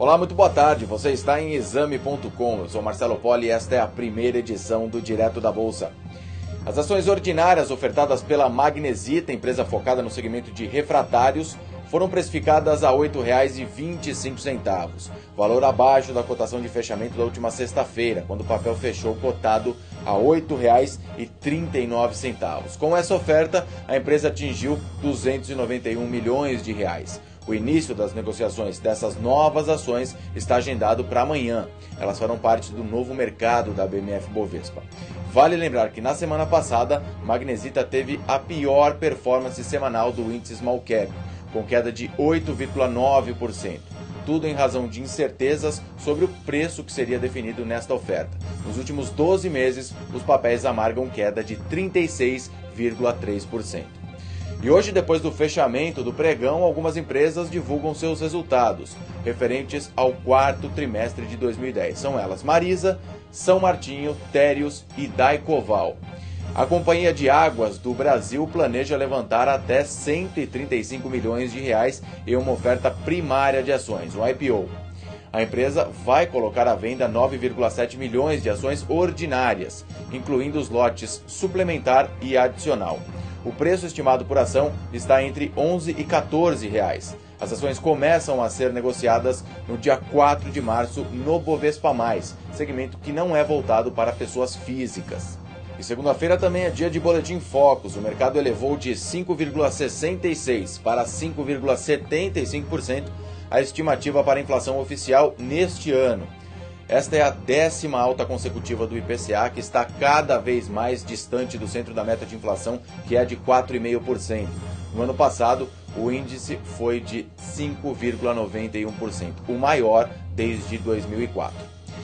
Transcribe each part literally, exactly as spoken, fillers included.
Olá, muito boa tarde. Você está em exame ponto com. Eu sou Marcelo Poli e esta é a primeira edição do Direto da Bolsa. As ações ordinárias ofertadas pela Magnesita, empresa focada no segmento de refratários, foram precificadas a oito reais e vinte e cinco centavos, valor abaixo da cotação de fechamento da última sexta-feira, quando o papel fechou cotado a oito reais e trinta e nove centavos. Com essa oferta, a empresa atingiu duzentos e noventa e um milhões de reais. O início das negociações dessas novas ações está agendado para amanhã. Elas farão parte do novo mercado da B M F Bovespa. Vale lembrar que na semana passada, Magnesita teve a pior performance semanal do índice Small Cap, com queda de oito vírgula nove por cento. Tudo em razão de incertezas sobre o preço que seria definido nesta oferta. Nos últimos doze meses, os papéis amargam queda de trinta e seis vírgula três por cento. E hoje, depois do fechamento do pregão, algumas empresas divulgam seus resultados, referentes ao quarto trimestre de dois mil e dez. São elas Marisa, São Martinho, Térios e Daicoval. A Companhia de Águas do Brasil planeja levantar até cento e trinta e cinco milhões de reais em uma oferta primária de ações, um I P O. A empresa vai colocar à venda nove vírgula sete milhões de ações ordinárias, incluindo os lotes suplementar e adicional. O preço estimado por ação está entre onze e quatorze reais. As ações começam a ser negociadas no dia quatro de março no Bovespa Mais, segmento que não é voltado para pessoas físicas. E segunda-feira também é dia de Boletim Focus. O mercado elevou de cinco vírgula sessenta e seis por cento para cinco vírgula setenta e cinco por cento a estimativa para a inflação oficial neste ano. Esta é a décima alta consecutiva do I P C A, que está cada vez mais distante do centro da meta de inflação, que é de quatro vírgula cinco por cento. No ano passado, o índice foi de cinco vírgula noventa e um por cento, o maior desde dois mil e quatro.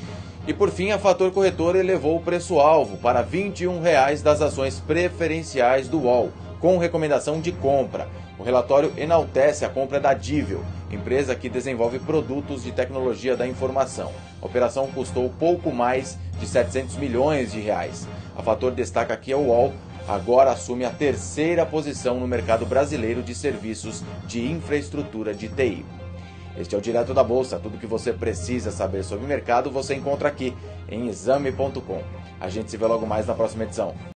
E por fim, a Fator Corretora elevou o preço-alvo para vinte e um reais das ações preferenciais do U O L, com recomendação de compra. O relatório enaltece a compra da Dível, empresa que desenvolve produtos de tecnologia da informação. A operação custou pouco mais de setecentos milhões de reais. A Fator destaca que a U O L agora assume a terceira posição no mercado brasileiro de serviços de infraestrutura de T I. Este é o Direto da Bolsa. Tudo que você precisa saber sobre o mercado você encontra aqui em exame ponto com. A gente se vê logo mais na próxima edição.